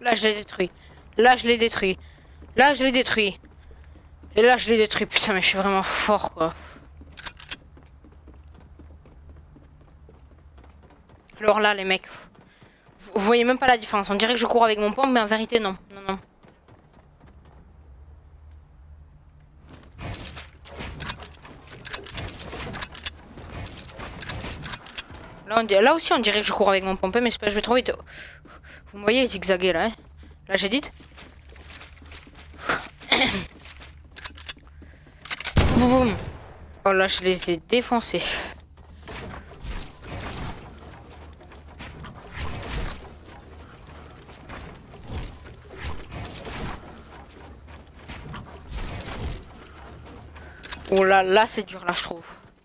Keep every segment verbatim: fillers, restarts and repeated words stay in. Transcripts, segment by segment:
Là, je l'ai détruit. Là, je l'ai détruit. Là, je l'ai détruit. Et là, je l'ai détruit. Putain, mais je suis vraiment fort, quoi. Alors là, les mecs, vous, vous voyez même pas la différence. On dirait que je cours avec mon pompe, mais en vérité, non. Non, non. Là, on dirait, là aussi, on dirait que je cours avec mon pompe, mais c'est pas, je vais trop vite. Vous me voyez zigzaguer, là, hein. Là, j'ai dit. Boum. Oh là, je les ai défoncés. Oh là, là, c'est dur, là, je trouve.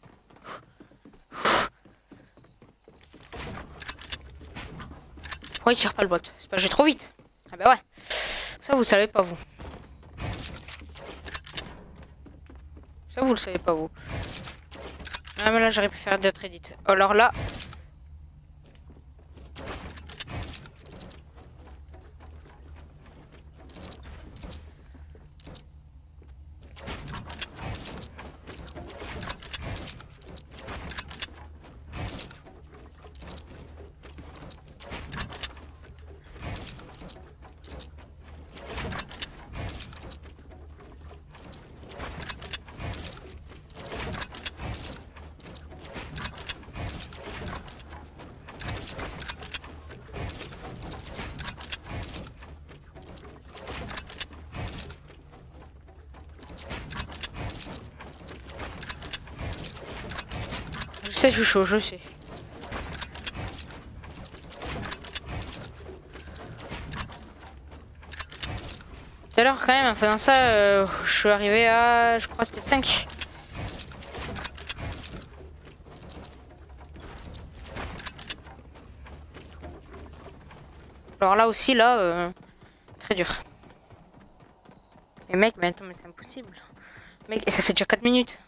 Pourquoi il tire pas le bot? C'est pas, je vais trop vite. Ah bah ouais. Ça, vous savez pas, vous. Ça, vous le savez pas, vous. Ah, mais là, j'aurais pu faire d'autres edits. Alors là... Je sais, je suis chaud, je sais. Tout à l'heure, quand même, en faisant ça, euh, je suis arrivé à... Je crois que c'était cinq. Alors là aussi, là, euh, très dur. Mais mec, mais attends, mais c'est impossible. Mec, et ça fait déjà quatre minutes.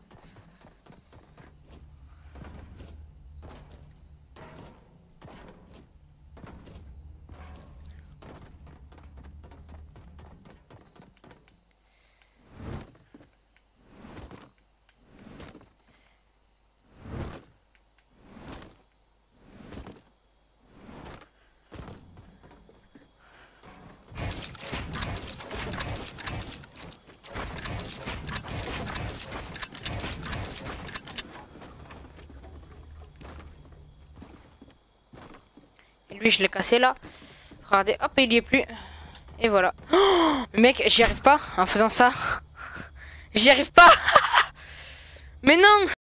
Et lui, je l'ai cassé là. Regardez, hop, il y est plus. Et voilà. Oh, mec, j'y arrive pas en faisant ça. J'y arrive pas. Mais non.